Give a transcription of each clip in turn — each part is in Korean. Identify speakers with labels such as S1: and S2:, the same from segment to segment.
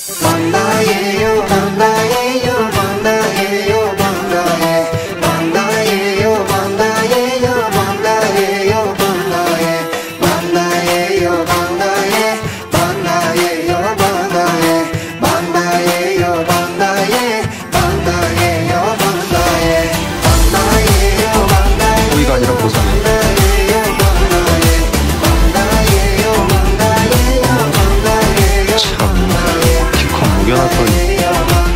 S1: 반가예요 반가예요 반가예요 반가예 반가예요 반가예요 반가예요 반가예 반가예요 반가예 반가예요 반가예 반가예요 반가예 반가예요 반가예 반가예요 반가예
S2: 호의가 아니라 보상이야. 무견하더니.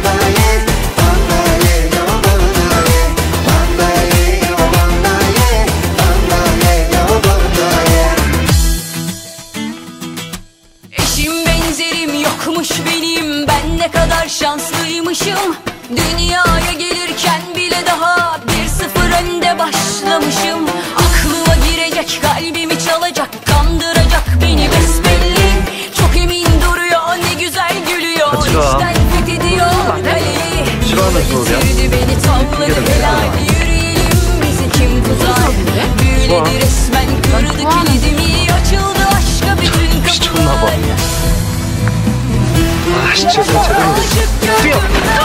S3: Eşim benzerim yokmuş benim, ben ne kadar şanslıymışım. Dünyaya gelirken bile daha 1-0 önde başlamışım. Aklıma girecek, kalbimi çalacak, kandıracak beni besbelli. Çok emin duruyor, ne güzel gülüyor. İçten fethediyor kaleyi. Getirdi beni tavladı helal. Yürüyelim bizi kim tutar? Büyüledi resmen, kırdı kilidimi. Açıldı aşka bütün kapılar.
S2: 아 진짜 제대로 뛰어.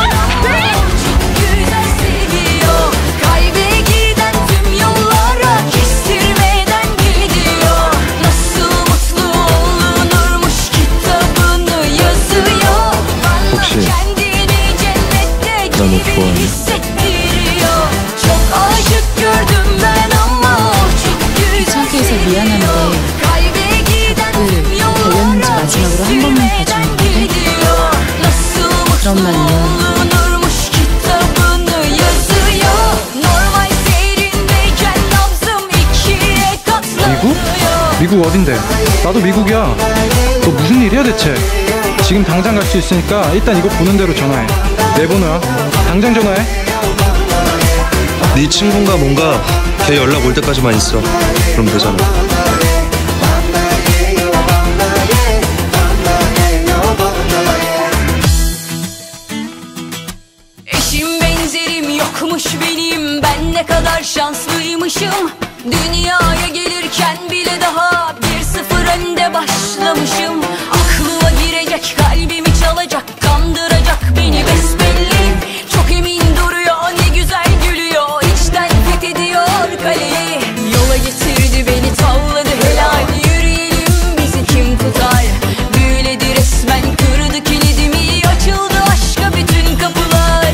S4: 너무 좋아해. 귀찮게 해서 미안한데 답글 달렸는지 마지막으로 한 번만 봐주면 돼? 그런 말로
S2: 미국? 미국 어딘데? 나도 미국이야. 너 무슨 일이야 대체? 지금 당장 갈 수 있으니까 일단 이거 보는 대로 전화해. 내 번호야. 당장 전화해.
S5: 네 친구인가 뭔가 걔 연락 올 때까지만 있어. 그럼 되잖아.
S3: Eşim benzerim yokmuş benim, ben ne kadar şanslıymışım. Dünyaya gelirken bile daha 1-0 önde başlamışım. Aklıma girecek, kalbimi çalacak, kandıracak beni besbelli. Çok emin duruyor, ne güzel gülüyor. İçten fethediyor kaleyi. Yola getirdi beni, tavladı helal. Yürüyelim bizi kim tutar? Büyüledi resmen, kırdı kilidimi. Açıldı aşka bütün kapılar.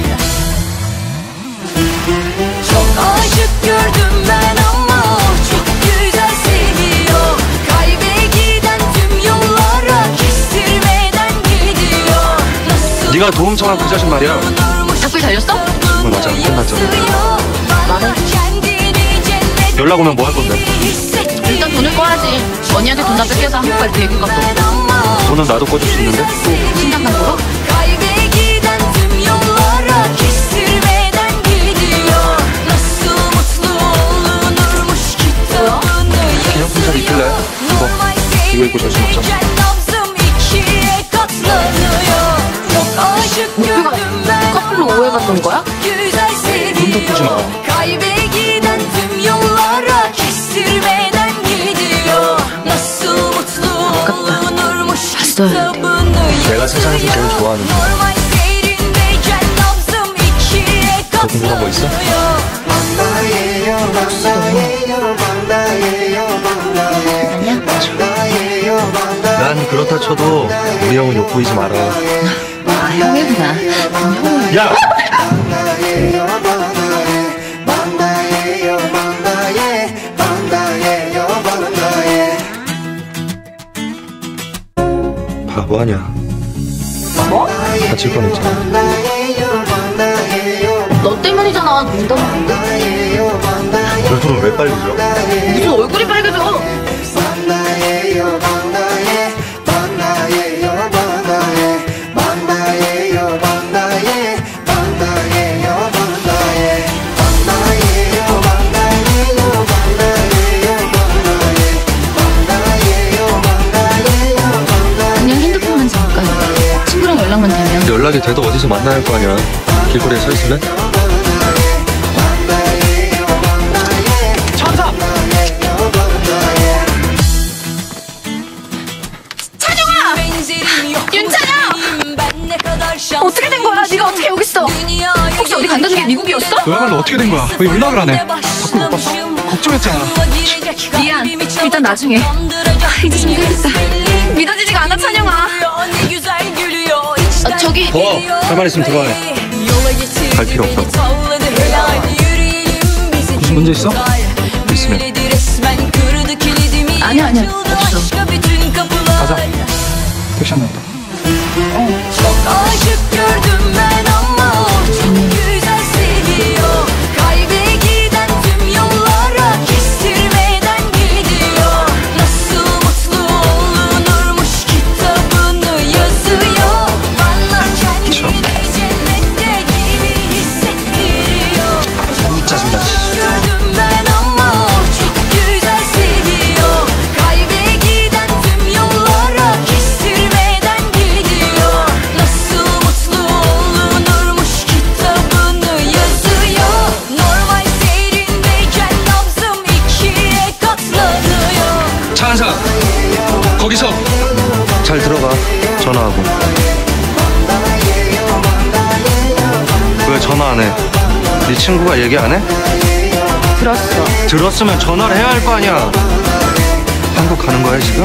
S3: Çok aşık gördüm ben ama çok güzel seviyor. Kalbe giden tüm yollara kestirmeden gidiyor. Nasıl
S5: 네가 도움 청한 그 자식 말이야.
S4: 답글 달렸어?
S5: 맞아, 끝났잖아.
S4: 말해.
S5: 연락 오면 뭐 할 건데?
S4: 일단 돈을 꺼야지. 언니한테 돈 다 뺏겨서 한국까지 대기 갔어.
S5: 돈은 나도 꺼줄 수 있는데?
S4: 신당당 보러?
S3: Kalbe giden tüm yollara kestirmeden gidiyor. Nasıl mutlu olunurmuş kitabını
S5: 기념품잘 입길래 이거 이거 입고 저녁 먹자.
S3: nabzım ikiye katlanıyor. Çok aşık gördüm ben
S4: 커플로 오해받는 거야?
S3: güzel
S5: 눈 덮이지 마.
S3: seviyor. Kalbe giden tüm yollara kestirmeden gidiyor. Nasıl mutlu olunurmuş
S4: 봤어요.
S3: kitabını
S5: 내가 세상에서 제일 좋아하는 거.
S3: normal seyrindeyken nabzım ikiye
S5: 더 궁금한 거 있어?
S1: 반가예요 반가예요 반가예요 반가예 반가예요 반가예
S5: 난 그렇다 쳐도 우리 형은 욕보이지 마라.
S4: 아 형이구나. 그럼 형은
S5: 야!
S1: 반가예요 반가예 반가예요 반가예 반가예요 반가예
S5: 바보 아니야.
S4: 뭐?
S5: 다칠 건 있잖아.
S1: 반가예요 반가예요
S4: 너 때문이잖아. 농담.
S1: 반가예요 반가예
S5: 얼굴은 왜 빨개져?
S4: 무슨 얼굴이 빨개져?
S1: 반가예요 반가예 반가예요 반가예 반가예요 반가예 반가예요 반가예 반가예요 반가예요 반가예요 반가예요
S4: 그냥 핸드폰만 잠깐. 친구랑 연락만 되면.
S5: 연락이 돼도 어디서 만나야 할 거 아니야. 길거리에 서 있을래?
S2: 천사!
S3: 윤찬영!
S4: 어떻게 된 거야? 네가 어떻게 여기 있어? 혹시 어디 간다는 게 미국이었어?
S2: 너야말로 어떻게 된 거야? 왜 연락을 안 해? 밖으로 못 봤어? 걱정했잖아.
S4: 미안. 일단 나중에. 이제 좀 되겠다. 믿어지지가 않아, 찬영아. 저기.
S5: 가만히 있으면 들어와요. 갈 필요 없다고.
S2: 무슨 문제 있어?
S5: 있으면.
S4: 아니야, 없어.
S2: 가자. 택시 안 나왔다.
S3: Çok aşık gördüm ben ama o çok güzel seviyor. Kalbe giden tüm yollara kestirmeden gidiyor. Nasıl mutlu olunurmuş kitabını yazıyor. Bana kendini cennette gibi hissettiriyor. Çok aşık gördüm ben ama o çok güzel seviyor. Kalbe giden tüm yollara kestirmeden gidiyor. Nasıl mutlu olunurmuş kitabını yazıyor. Normal seyrindeyken nabzım ikiye katlanıyor.
S5: 차한사 거기서 잘 들어가. 전화하고. 왜 전화 안 해? 네 친구가 얘기 안 해?
S4: 들었어.
S5: 들었으면 전화를 해야 할 거 아니야. 한국 가는 거야 지금?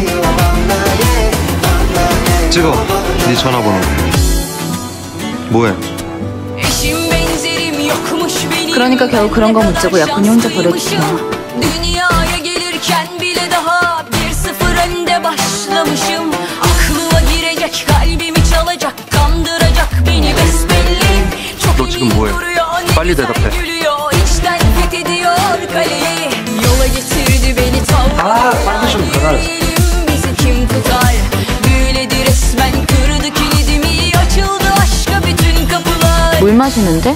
S5: 찍어. 네 전화번호. 뭐해?
S3: Eşim benzerim yokmuş benim.
S4: 그러니까 겨우 그런 거 묻자고 약혼이 혼자 버려두구나.
S3: Dünyaya gelirken bile daha 1-0 önde başlamışım. Aklıma girecek, kalbimi çalacak, kandıracak beni besbelli. Çok
S5: 너 지금
S3: emin
S5: 뭐해?
S3: duruyor, ne
S5: 빨리
S3: güzel
S5: 대답해.
S3: gülüyor, içten fethediyor kaleyi. Yola getirdi beni
S5: 빨리 좀 가라.
S3: bizi kim tutar? Büyüledi resmen, kırdı kilidimi, açıldı aşka bütün kapılar.
S4: 물 마시는데?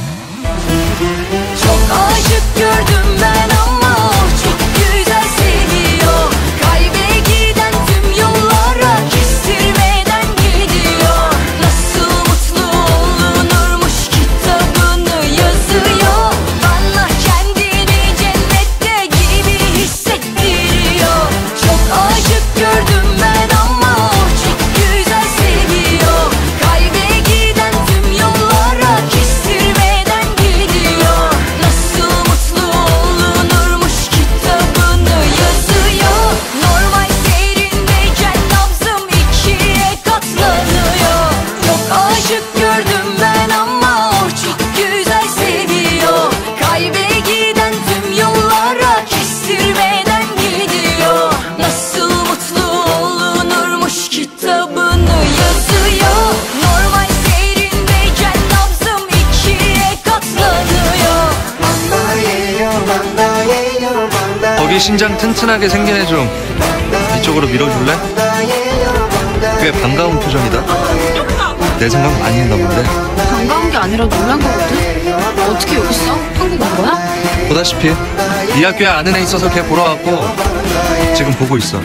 S3: Çok aşık gördüm ben ama o çok güzel seviyor. Kalbe giden tüm yollara kestirmeden gidiyor. Nasıl mutlu olunurmuş kitabını yazıyor. Bana kendini cennette gibi hissettiriyor. Çok aşık gördüm ben ama o çok güzel seviyor. Kalbe giden tüm yollara kestirmeden gidiyor. Nasıl mutlu olunurmuş kitabını yazıyor. Normal seyrindeyken nabzım ikiye katlanıyor. Çok aşık gördüm ben ama o çok güzel seviyor. Kalbe giden tüm yollara kestirmeden gidiyor. Nasıl mutlu olunurmuş kitabını yazıyor. Normal seyrindeyken nabzım ikiye katlanıyor.
S5: 거기 신장 튼튼하게 생긴 애 좀 이쪽으로 밀어줄래? 꽤 반가운 표정이다. 내 생각 많이 했나 본데.
S4: 반가운 게 아니라 놀란 거거든? 어떻게 여기 있어? 한국 온 거야?
S5: 보다시피 이 학교에 아는 애 있어서 걔 보러 왔고 지금 보고 있어.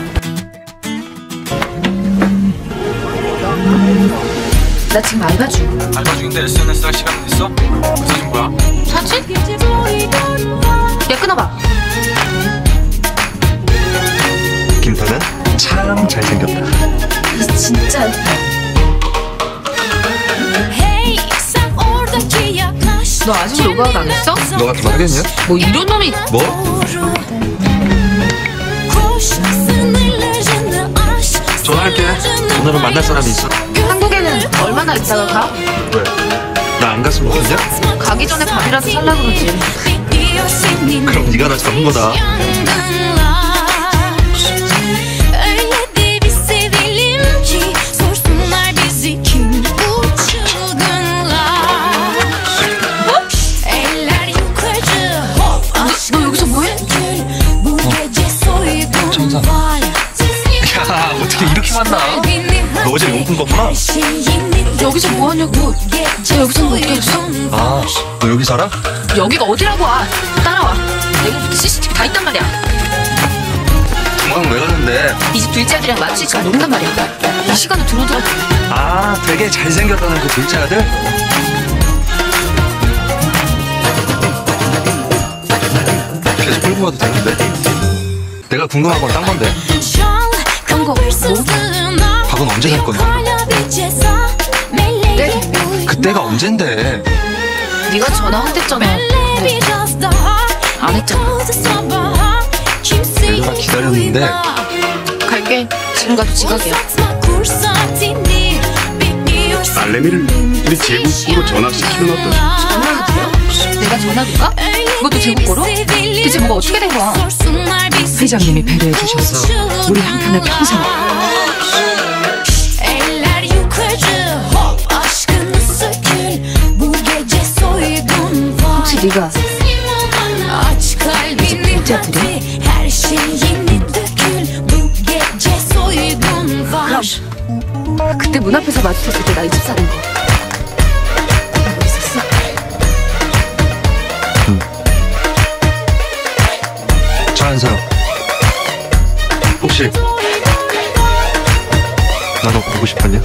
S4: 나 지금 알바 중.
S2: 알바 중인데 SNS 할 시간 있어? 그 사진 뭐야?
S4: 사진? 야, 끊어봐.
S5: 김태는 참 잘생겼다.
S4: 진짜. 너 아직 로그아웃 안 했어?
S5: 너 같으면 하겠냐?
S4: 뭐 이런 놈이.
S5: 뭐? 전화할게. 오늘은 만날 사람이 있어.
S4: 한국에는 얼마나 있다가 가?
S5: 왜? 나 안 갔으면 좋겠냐?
S4: 가기 전에 밥이라도 살라 그러지.
S5: 그럼 네가 나 잡은 거다.
S3: Öyle de bir sevelim ki sorsunlar bizi kim bu çılgınlar. Eller yukarı hop aşk.
S4: 너 여기서 뭐해?
S3: Bu gece soygun var.
S5: 야, 어떻게 이렇게 만나? 너 어제 용품 껐구나?
S4: 여기서 뭐 하냐고. 쟤 여기서 뭐 어떻게 했어?
S5: 아, 너 여기 살아?
S4: 여기가 어디라고 와. 따라와. 내 집 CCTV 다 있단 말이야.
S5: 금방 왜 갔는데?
S4: 이 집 둘째 아들이랑 마주치 지금 노는단 말이야. 이 시간에 들어오더라고.
S5: 아, 되게 잘생겼다는 그 둘째 아들? 계속 끌고 가도 되는데? 내가 궁금한 건 딴 건데.
S4: 딴 거 뭐?
S5: 밥은 언제 갈 건데?
S4: 네?
S5: 그때가 언젠데.
S4: 네가 전화한댔잖아. 근데 안 했잖아.
S5: 내가 기다렸는데.
S4: 갈게. 지금 가도 지각이야.
S6: 알레미를 우리 제국으로 전학시키면 어떠지?
S4: 전화기요? 내가 전화기가? 그것도 제국거로? 대체 뭐가 어떻게 된 거야?
S7: 회장님이 배려해 주셔서 우리 한편을 평생.
S4: 혹시 네가 이제 문자 드려? 그럼 그때 문 앞에서 마주쳤을 때 나 이 집 사는 거 알고 있었어?
S5: 잘하는 사람. 혹시 나 너 보고 싶었냐?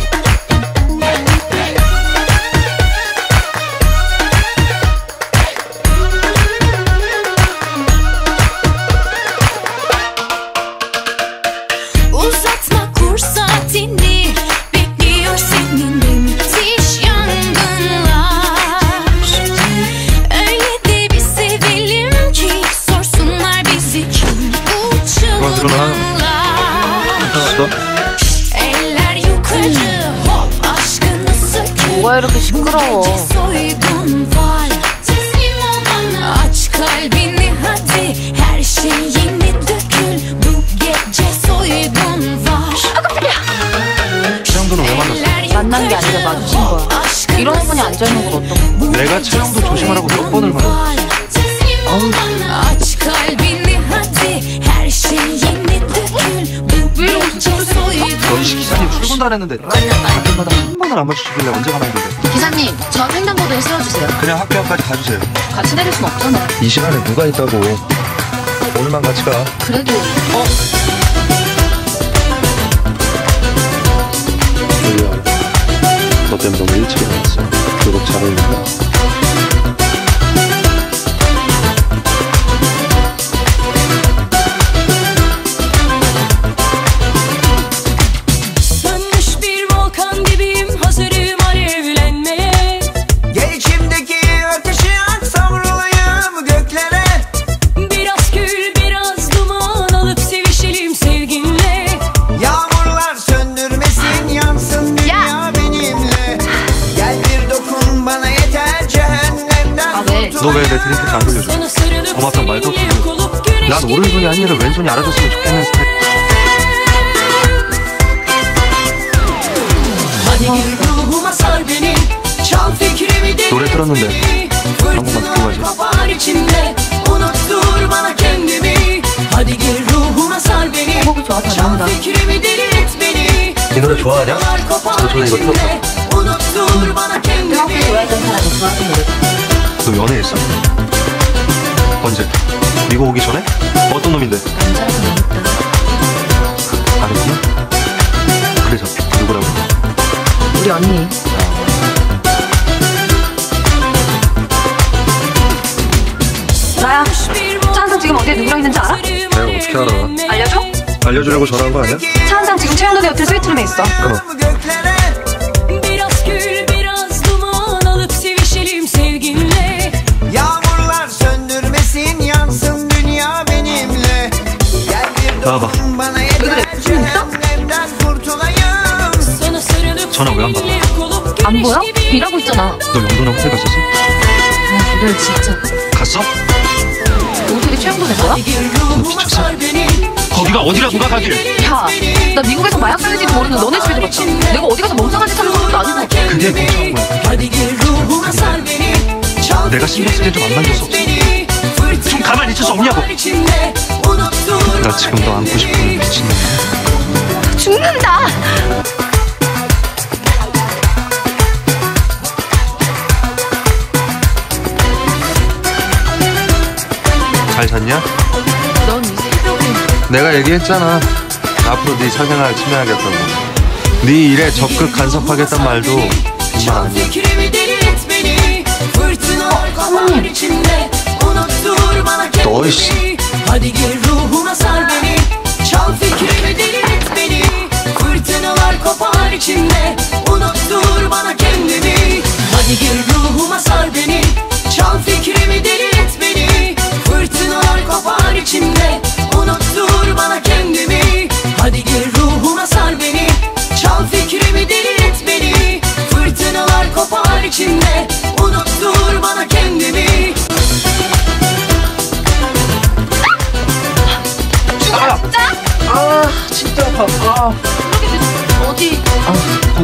S3: Uzatma kur saatini, bekliyor seninle müthiş yangınlar. Öyle de bir sevelim ki sorsunlar bizi kim bu çılgınlar. Eller yukarı hop aşkını sökül.
S4: 뭐가 이렇게 시끄러워?
S3: Gece soygun var. Teslim ol bana. Aç kalbini hadi. Her şeyini dökül. Bu gece soygun var.
S5: 최영도는 왜 만났어?
S4: 만난 게 아니라 마주친 거야. 이런 화분이 앉아있는 건 어떤 거야?
S5: 내가 최영도 조심하라고 몇 번을 말해.
S3: Aç kalbini hadi. Her şeyini dökül. Bu gece soygun
S5: 너희 기사님 출근도 안 했는데 때마다 한 번을 안 맞추시길래 언제 가나 했는데.
S4: 기사님, 저 횡단보도에 세워주세요.
S5: 그냥 학교 앞까지 가주세요.
S4: 같이 내릴 순 없잖아.
S5: 이 시간에 누가 있다고. 오늘만 같이 가.
S4: 그래도
S5: 졸리야, 너 때문에 너무 일찍 일어났어. 교복 잘 어울린다.
S3: Sönmüş bir volkan gibiyim, hazırım alevlenmeye.
S1: Gel içimdeki ateşi yak, savrulayım göklere.
S3: Biraz kül, biraz duman alıp sevişelim sevginle.
S1: Yağmurlar söndürmesin, yansın dünya benimle. Gel bir dokun bana yeter, cehennemden
S4: 아, 왜?
S5: 너 왜 내 드링크를 안 돌려줘?
S3: Sana sarılıp
S5: 고맙단 말도
S3: seninle
S5: 없고.
S3: yok olup güneş
S5: 난 오른손이 아니라 왼손이 알아줬으면 좋겠는 스타일.
S3: Hadi gir ruhuma sar beni. Çal fikrimi
S5: 노래 틀었는데 한국만 듣고
S3: Fırtına
S5: 가지.
S3: kopar içimde. Unuttur bana kendimi. Hadi gir ruhuma sar beni.
S4: 제목이 좋아, 잘
S3: Çal
S4: 나온다.
S3: fikrimi deli et beni.
S5: 이 노래 좋아하냐?
S3: Fırtınalar kopar
S5: 저 전에 이거
S3: içimde. Unuttur bana kendimi.
S4: 평소에 좋아했던 사람이 좋아하는 노래.
S5: 너 연애했어? 언제? 미국 오기 전에? 어떤 놈인데?
S4: 남자라서 재밌다.
S5: 안 했구나? 그래서 누구라고?
S4: 우리 언니. 나야. 차 한상 지금 어디에 누구랑 있는지 알아?
S5: 내가 어떻게 알아?
S4: 알려줘?
S5: 알려주려고 전화한 거 아니야?
S4: 차 한상 지금 최영돈의 호텔 스위트룸에 있어.
S5: 끊어.
S1: göklere.
S3: Biraz kül, biraz duman alıp sevişelim sevginle.
S1: Yağmurlar söndürmesin, yansın dünya benimle. Gel bir
S5: 나와봐.
S1: dokun bana yeter, cehennemden kurtulayım.
S3: Sana sarılıp
S5: 전화 왜안 받아?
S3: seninle yok olup
S4: 안
S3: güneş
S4: 보여?
S3: gibi
S4: 일하고 있잖아.
S5: 너 영도랑 호텔 갔었어?
S4: 그래 진짜.
S5: 갔어?
S4: 호텔이 최영돈의 거야?
S3: Gir ruhuma
S5: 미쳤어?
S3: sar beni.
S5: 거기가 어디라 누가 가길?
S4: 야, 나 미국에서 마약 살는지도 모르는 너네 집에 들어갔다. 내가 어디 가서 멍청한 짓 하는 것도 아니고.
S5: 그게 멍청한 거야.
S3: Hadi gir ruhuma sar beni. Çal
S5: 내가 신경 쓰기엔 좀안 만졌어.
S3: beni.
S5: 좀 가만히 있을 수 없냐고.
S3: içimde. Unuttur
S5: 나 지금 너 안고 싶은 미친놈.
S4: 죽는다.
S5: 잘 잤냐?
S4: 넌 이 새벽에
S5: 내가 얘기했잖아. 앞으로 네 사생활 침해하겠다고. 네 일에 적극 간섭하겠단 말도 빈말 아니야.
S3: fikrimi deli et beni. Fırtınalar kopar içimde. Unuttur bana
S5: 너 씨.
S3: kendimi. Hadi gir ruhuma sar beni. Çal fikrimi deli et beni. Fırtınalar kopar içimde. Unuttur bana kendimi. Hadi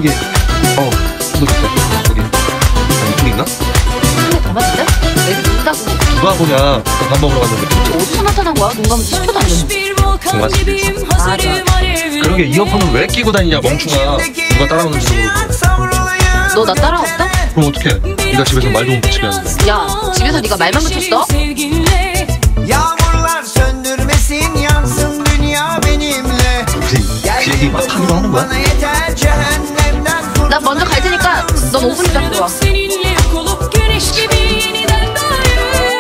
S5: 여기 너 진짜 여기 이쪽 있나?
S4: 근데 더 맞을래? 애들 본다고.
S5: 누가 보냐? 밥 먹으러 갔는데
S4: 어디서 나타난 거야? 눈 감은 지 10초도 안 됐는데.
S3: 맞아.
S5: 그런 게 이어폰을 왜 끼고 다니냐 멍충아. 누가 따라오는지 모르고.
S4: 너 나 따라왔다?
S5: 그럼 어떡해? 네가 집에서 말도 못 붙이게 하는데.
S4: 야, 집에서 네가 말만 붙였어?
S1: Yağmurlar söndürmesin yansın dünya benimle
S5: 그 얘기 막 하기로 하는 거야?
S1: Bana yeter cehennemden kurtul
S4: 나 먼저 갈 테니까 넌 5분 있다 들어와.
S3: Seninle yok olup güneş gibi yeniden doğayım.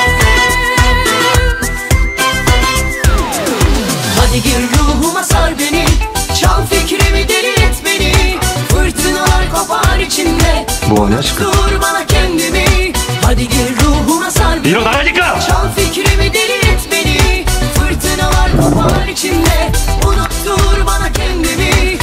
S3: Hadi gir ruhuma sar beni, çal fikrimi deli et beni. Fırtınalar kopar içimde,
S5: 뭐하냐 지금?
S3: dur bana kendimi. Hadi gir ruhuma sar beni,
S5: 일어나라니까!
S3: çal fikrimi deli et beni. Fırtınalar kopar içimde, unuttur bana kendimi.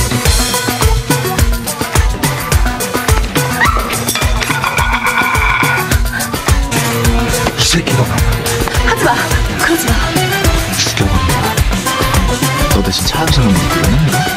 S5: 이 새끼가
S4: 하지 마. 그러지 마.
S5: 죽여버린다. 너 대신 차영선을 믿거든?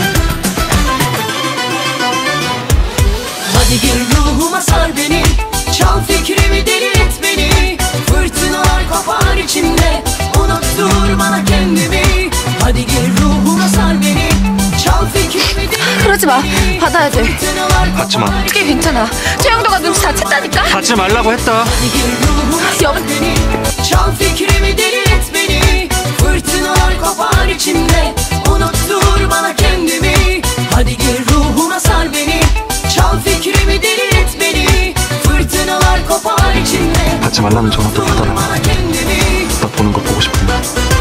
S3: Hadi gir ruhuma sar beni, çal fikrimi deli et beni. Fırtınalar kopar içimde, unuttur bana kendimi. Hadi gir ruhuma sar beni, çal fikrimi deli et
S4: 그러지 마. 받아야 돼.
S3: fırtınalar
S5: 받지 마.
S3: kopar
S4: 이게 괜찮아. 최영도가 눈치 다 챘다니까.
S5: 받지 말라고 했다.
S3: Hadi gir ruhuma sar
S4: Yavrum.
S3: beni, çal fikrimi deli et beni. Fırtınalar kopar içimde, unuttur bana kendimi. Hadi gir ruhuma sar beni, çal fikrimi deli et beni. Fırtınalar kopar içimde,
S5: 받지 말라는 전화 또 받아라.
S3: bana kendimi.
S5: 나 보는 거 보고 싶으면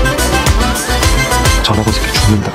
S5: 전화 거슬게 죽는다.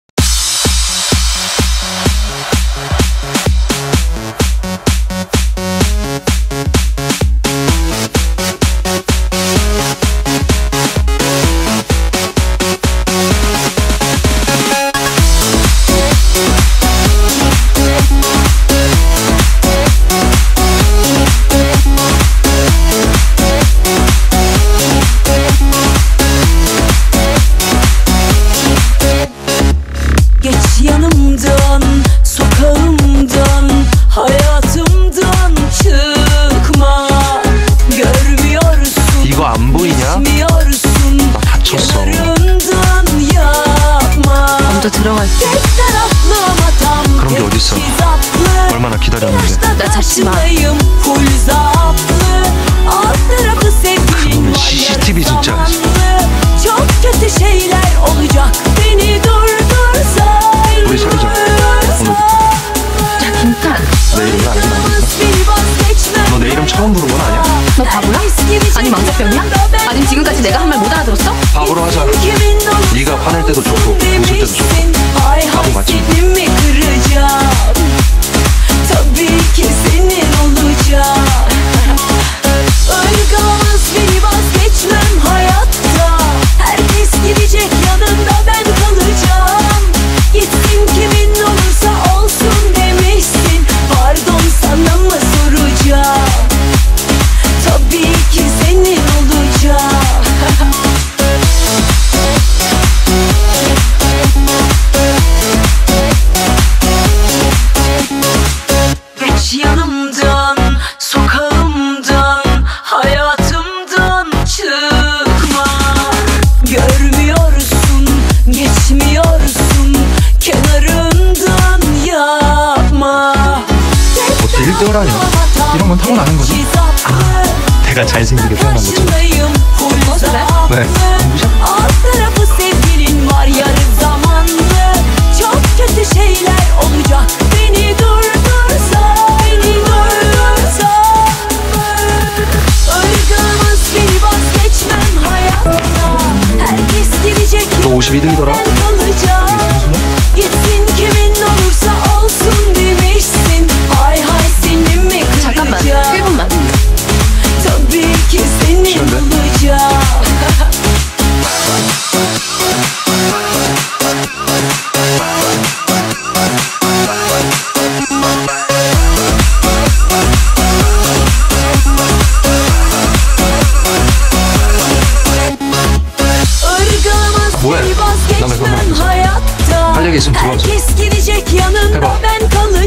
S3: Geç yanımdan, sokağımdan, hayatımdan çıkma. Görmüyorsun,
S5: 이거 안 보이냐?
S3: bilmiyorsun,
S5: 나 다쳤어.
S3: kenarından yapma.
S4: 먼저 들어갈게.
S3: Tek taraflıma tam
S5: 그런 게 어딨어.
S3: teçhizatlı.
S5: 얼마나 기다렸는데.
S4: 나 잡지 마.
S3: Başındayım, full zaplı. Alt tarafı sevgilin
S5: 그놈의
S3: var,
S5: CCTV
S3: yarı
S5: 진짜.
S3: zamanlı. Çok kötü şeyler olacak, beni durdursan.
S5: 우리 사귀자. 오늘부터.
S4: 야, 김탄.
S5: 내 이름을 알면 안 된다. 너 내 이름 처음 부른 건 아니야?
S4: 너 바보야? 아니 망자병이야? 아니면 지금까지 내가 한 말 못 알아들었어?
S5: 바보로 하자. 네가 화낼 때도 좋고 웃을 때도 좋고. 바보 맞지?
S3: Tabii ki senin olacak. Irgalamaz beni, vazgeçmem hayatta. Herkes gidecek, yanında ben kalacağım. Gitsin kimin olursa olsun demişsin. Pardon sana mı soracağım? Tabii ki senin olacak. Geç yanımdan, sokağımdan, hayatımdan çıkma. Görmüyorsun, geçmiyorsun, kenarından yapma.
S5: 어때 1등 아니야? 이런 건 타고나는 거죠? 내가 잘생기게 태어난 거죠? 네.
S3: Alt tarafı sevgilin var, yarı zamanlı. Çok kötü şeyler olacak, beni durdursan. Beni durdursan. Irgalamaz beni, vazgeçmem hayatta. Herkes gidecek,
S5: 너 52등이더라?
S3: ben kalacağım. Gitsin kimin olursa olsun demişsin. Hay hay seni mi
S4: 잠깐만.
S3: kıracağım?
S4: 1분만.
S3: Tabii ki senin
S5: Şöyle.
S3: olacak. Irgalamaz
S5: 뭐해?
S3: beni,
S5: 남의 그런 말
S3: vazgeçmem
S5: 하면서.
S3: hayatta.
S5: 할 얘기 있으면 들어와서.
S3: Herkes gidecek, yanında
S5: 해봐.
S3: ben kalacağım.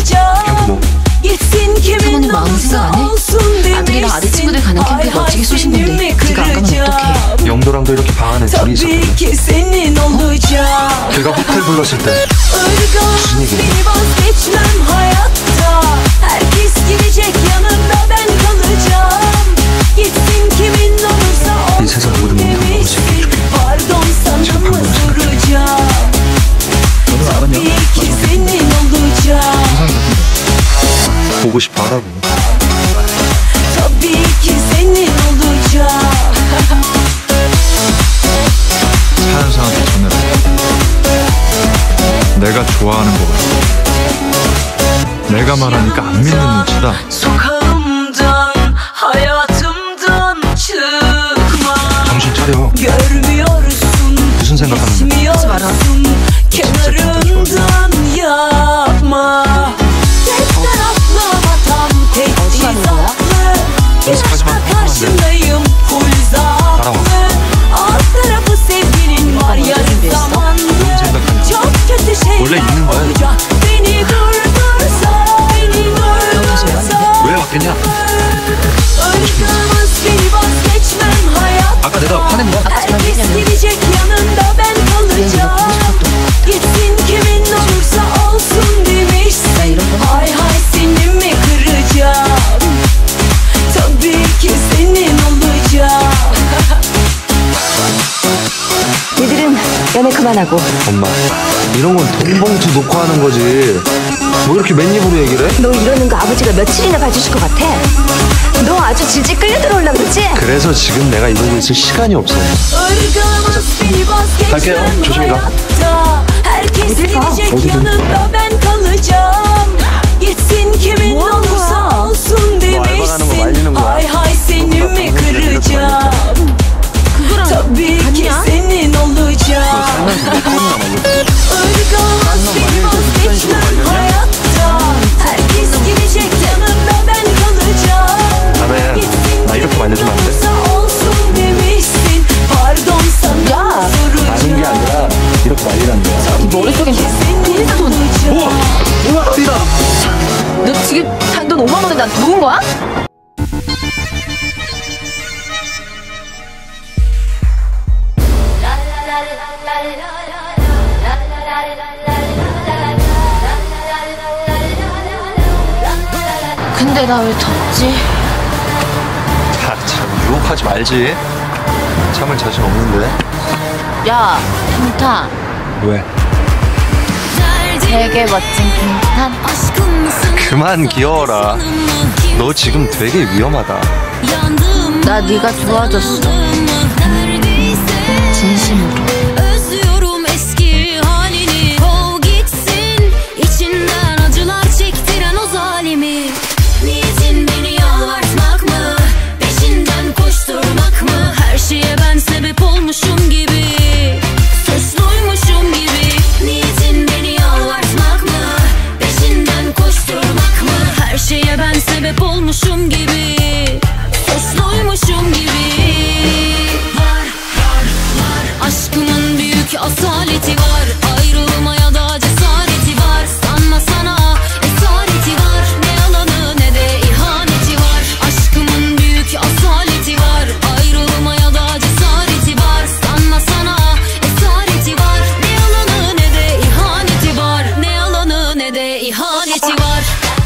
S3: Tabii ki senin olacağım.
S5: 걔가 호텔 불렀을 때
S3: Irgan seni vazgeçmem hayatta. Herkes gidecek yanında ben kalacağım. Gitsin kimin olursa
S5: 이 세상
S3: olsun
S5: 모든 놈들
S3: demişsin. Pardon sana mı soracağım? Tabii ki senin olacağım.
S5: 보고 싶어 하라고.
S3: Tabii ki senin olacağım.
S5: 차현상한테 전해라. 내가 좋아하는 거 같아. 내가 말하니까 안 믿는 눈치다.
S3: Sokağımdan, hayatımdan çıkma.
S5: 정신 차려.
S3: Görmüyorsun,
S5: 무슨 생각하는 거야?
S3: geçmiyorsun. Kenarından yapma. Tek taraflı ama tam teçhizatlı.
S5: Konuşma
S3: Karşındayım full zaaflı. Alt tarafı sevginin var yarı zamanlı. Çok kötü
S5: 원래
S3: şeyler
S5: 있는 거야.
S3: olacak. Beni durdursa, beni durdursa.
S5: 왜 왔겠냐?
S3: Irkımız beni vazgeçmem hayat.
S5: 아까 내가 화낸 거?
S3: Herkes gidecek yanında ben kalacağım. Gitsin kimin olursa olsun demişsin. Hay hay seni mi kıracağım? Tabii ki senin olacağım.
S4: 얘들은 연애 그만하고.
S5: 엄마, 이런 건 돈봉투 놓고 하는 거지. 뭐 이렇게 맨입으로 얘기를 해?
S4: 너 이러는 거 아버지가 며칠이나 봐주실 것 같아? 너 아주 질질 끌려 들어오려고 그러지?
S5: 그래서 지금 내가 이러고 있을 시간이 없어.
S3: Irkımız beni vazgeçmem
S5: 갈게요. 조심히 가.
S3: hayatta. Herkes
S4: 어디 가?
S3: gidecek
S5: 어디든.
S3: yanında ben kalacağım. Gitsin kimin olursa olsun
S5: 알바가는 거
S3: demişsin.
S5: 말리는 거야.
S3: Hay hay seni mi kıracağım? Tabii ki senin olacağım. Irkımız beni vazgeçmem hayatta. Herkes gidecek yanında ben kalacağım.
S5: 다음에 나 이렇게 말려주면 안 돼?
S3: olursa olsun demişsin. Pardon sana
S4: 야!
S5: 아는 게 아니라 이렇게 말리라는 거야.
S4: 머릿속엔
S3: senin olacağım.
S5: 어디다?
S4: 너 지금 단돈 5만 원에 난 누군 거야? 근데 나 왜 덥지?
S5: 참 유혹하지 말지. 참을 자신 없는데.
S4: 야, 핑탄.
S5: 왜?
S4: 되게 멋진 핑탄.
S5: 그만 귀여워라. 너 지금 되게 위험하다.
S4: 나 네가 좋아졌어. 진심으로.
S3: Özlüyorum eski halini. Kov gitsin içinden acılar çektiren o zalimi. Niyetin beni yalvartmak mı? Peşinden koşturmak mı? Her şeye ben sebep olmuşum gibi. Suçluymuşum gibi. Niyetin beni yalvartmak mı? Peşinden koşturmak mı? Her şeye ben sebep olmuşum gibi. Suçluymuşum gibi. Aşkımın büyük asaleti var. Ayrılmaya da cesareti var. Sanma sana esareti var. Ne yalanı ne de ihaneti var. Aşkımın büyük asaleti var. Ayrılmaya da cesareti var. Sanma sana esareti var. Ne yalanı ne de ihaneti var. Ne yalanı ne de ihaneti var.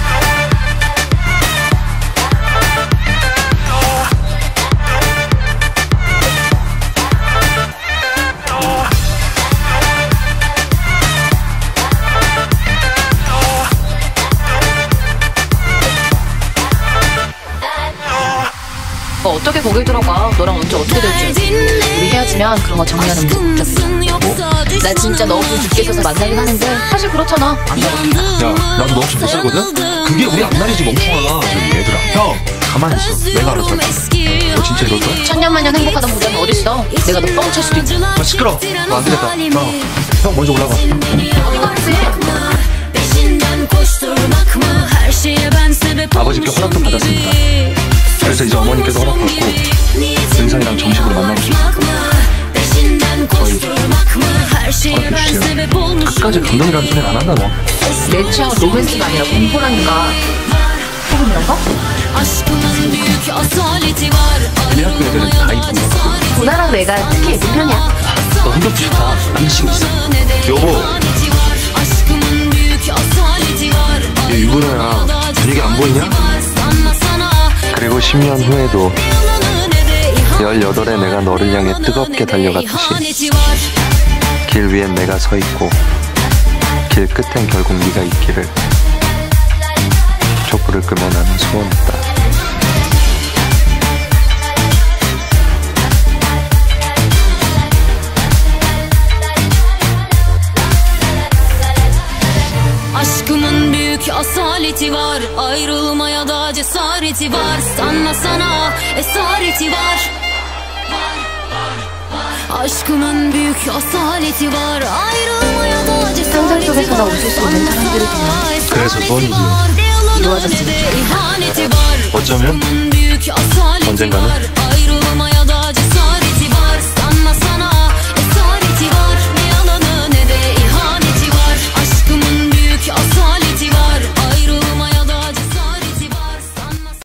S4: 너 어떻게 거길 들어가? 너랑 언제 어떻게 될지. 우리 헤어지면 그런 거 정리하는 문제 없겠어. 나 진짜 너 없으면 죽게 있어서 만나긴 하는데 사실 그렇잖아. 안 나가니까.
S5: 야, 나도 너 없이 못 살거든? 그게 우리 앞날이지 멍청아. 저기 얘들아. 형, 가만히 있어. 내가 알아서 할게. 너 진짜 이럴 거야?
S4: 천년만년 행복하던 부자는 어딨어? 내가 너 뻥칠 수도 있고.
S5: 아, 시끄러. 너 안 되겠다. 형 먼저 올라가. 아버지께 허락도 받았습니다. 그래서 이제 어머니께도 허락받고 은상이랑 정식으로 만나고 싶습니다. 저희 허락해주세요. 끝까지 감동이라는 소리는 안 한다 너.
S4: 내 취향은 로맨스가 아니라 공포라니까. 혹은 이런 거?
S5: 우리 학교 애들은 다 이쁜 거.
S4: 보나랑 내가 특히 예쁜 편이야.
S5: 너 성격도 좋다. 남자친구 있어?
S6: 여보, 얘 유부녀야. 분위기 안 보이냐?
S5: 그리고 10년 후에도 18에 내가 너를 향해 뜨겁게 달려갔듯이 길 위엔 내가 서 있고 길 끝엔 결국 네가 있기를 촛불을 끄며 나는 소원했다.
S3: Aşkımın büyük asaleti var, ayrılmaya da cesareti var. Sanma sana esareti var. Aşkımın büyük asaleti var, ayrılmaya da cesareti var.
S4: 속에서 나 웃을 수 있는 사람들이구나.
S5: 그래서 소원이지.
S4: 이루어졌으면 좋겠다.
S5: 어쩌면 언젠가는